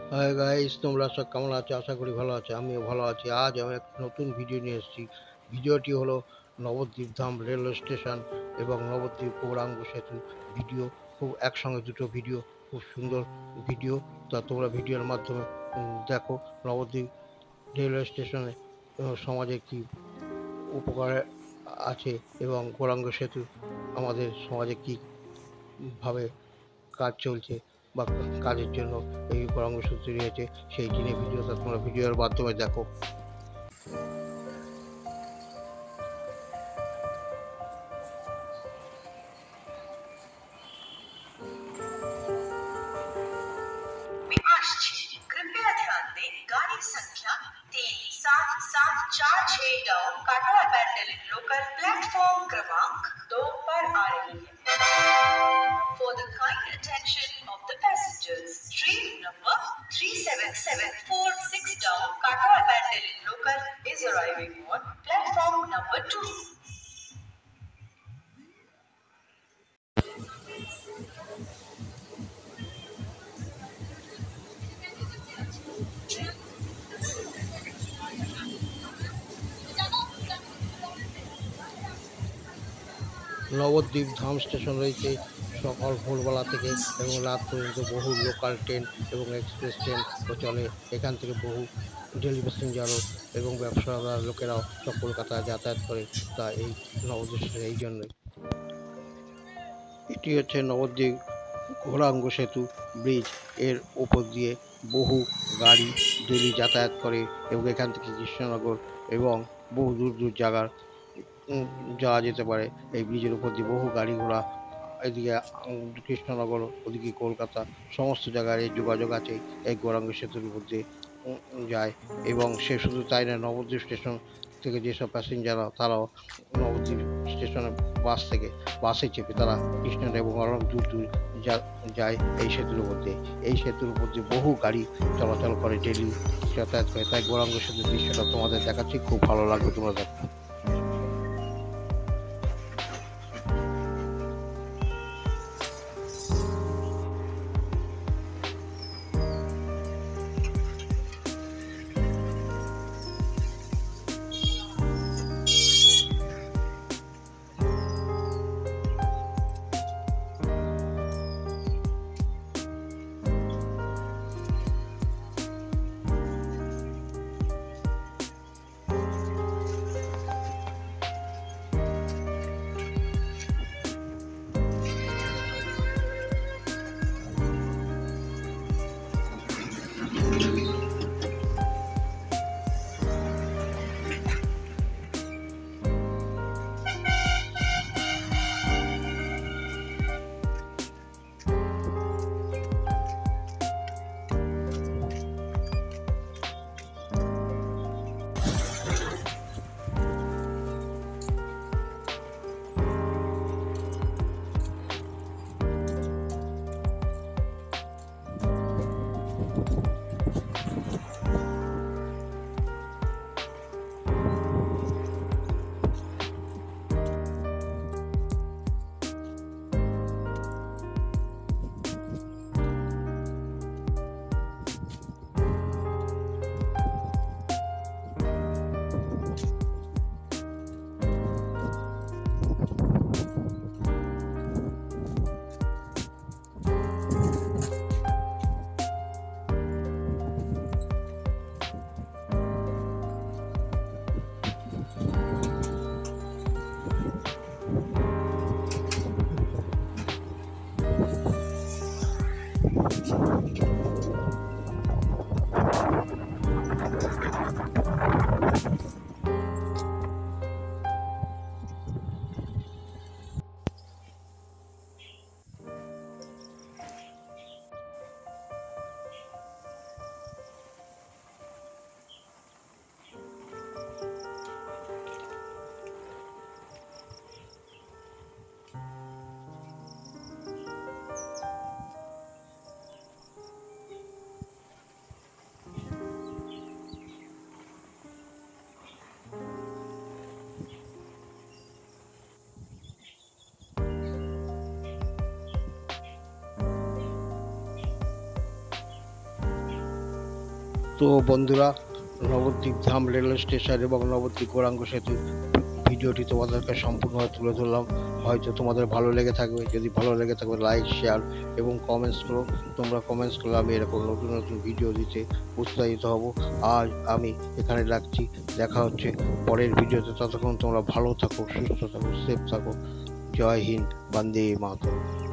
Hi guys, তোমরা সব কেমন আছো? আশা করি ভালো আছো। আমিও ভালো আছি। আজ আমি এক নতুন ভিডিও নিয়ে এসেছি। ভিডিওটি হলো নবদ্বীপ ধাম রেলওয়ে স্টেশন এবং নবদ্বীপ গৌরাঙ্গ সেতু ভিডিও। খুব একসঙ্গে দুটো ভিডিও, খুব সুন্দর ভিডিও। তা তোমরা ভিডিওর মাধ্যমে দেখো নবদ্বীপ রেলওয়ে স্টেশনে সমাজে কি উপকার আছে এবং গৌরাঙ্গ সেতু আমাদের সমাজে কি ভাবে কাজ চলছে বা কাজের জন্য এই পরামর্শ তৈরি হয়েছে, সেই জিনিস ভিডিওটা তোমরা ভিডিওর মাধ্যমে দেখো। कृपया ध्यान दें, गाड़ी संख्या 37746 काटोड़ा पैंडल लोकल प्लेटफॉर्म क्रमांक 2 पर आ रही है। For the kind attention of the passengers, train number 37746 काटोड़ा Bandel local is arriving on platform number 2. Nabadwip Dham station রয়েছে সকাল ভোরবেলা থেকে এবং রাত পর্যন্ত বহু লোকাল ট্রেন এবং এক্সপ্রেস ট্রেন চলে। এখান থেকে বহু ডেলি প্যাসেঞ্জারও এবং ব্যবসাদার লোকেরাও সব কলকাতায় যাতায়াত করে। তা এই নবদ্বীপ স্টেশন এই জন্যই। এটি হচ্ছে নবদ্বীপ গৌরাঙ্গ সেতু ব্রিজ। এর ওপর দিয়ে বহু গাড়ি ডেলি যাতায়াত করে এবং এখান থেকে কৃষ্ণনগর এবং বহু দূর দূর জায়গার যাওয়া যেতে পারে। এই ব্রিজের উপর দিয়ে বহু গাড়ি ঘোড়া এদিকে কৃষ্ণনগর, ওদিকে কলকাতা, সমস্ত জায়গায় এই যোগাযোগ আছে এই গৌরাঙ্গ সেতুর উপর দিয়ে যায়। এবং সে শুধু তাই না, নবদ্বীপ স্টেশন থেকে যেসব প্যাসেঞ্জাররা তারাও নবদ্বীপ স্টেশনে বাসে চেপে তারা কৃষ্ণনগর এবং অনেক দূর দূর যায় এই সেতুর উপর দিয়ে। এই সেতুর উপর দিয়ে বহু গাড়ি চলাচল করে, ডেলি যাতায়াত করে। তাই গৌরাঙ্গ সেতুর দৃশ্যটা তোমাদের দেখাচ্ছি, খুব ভালো লাগবে তোমরা দেখো। তো বন্ধুরা, নবদ্বীপ ধাম রেলওয়ে স্টেশন এবং নবদ্বীপ গৌরাঙ্গ সেতু ভিডিওটি তোমাদেরকে সম্পূর্ণভাবে তুলে ধরলাম। হয়তো তোমাদের ভালো লেগে থাকবে। যদি ভালো লেগে থাকবে লাইক, শেয়ার এবং কমেন্টস করো। তোমরা কমেন্টস করলে আমি এরকম নতুন নতুন ভিডিও দিতে উৎসাহিত হব। আজ আমি এখানে রাখছি, দেখা হচ্ছে পরের ভিডিওতে। ততক্ষণ তোমরা ভালো থাকো, সুস্থ থাকো, সেফ থাকো। জয় হিন্দ, বন্দে মাতরম।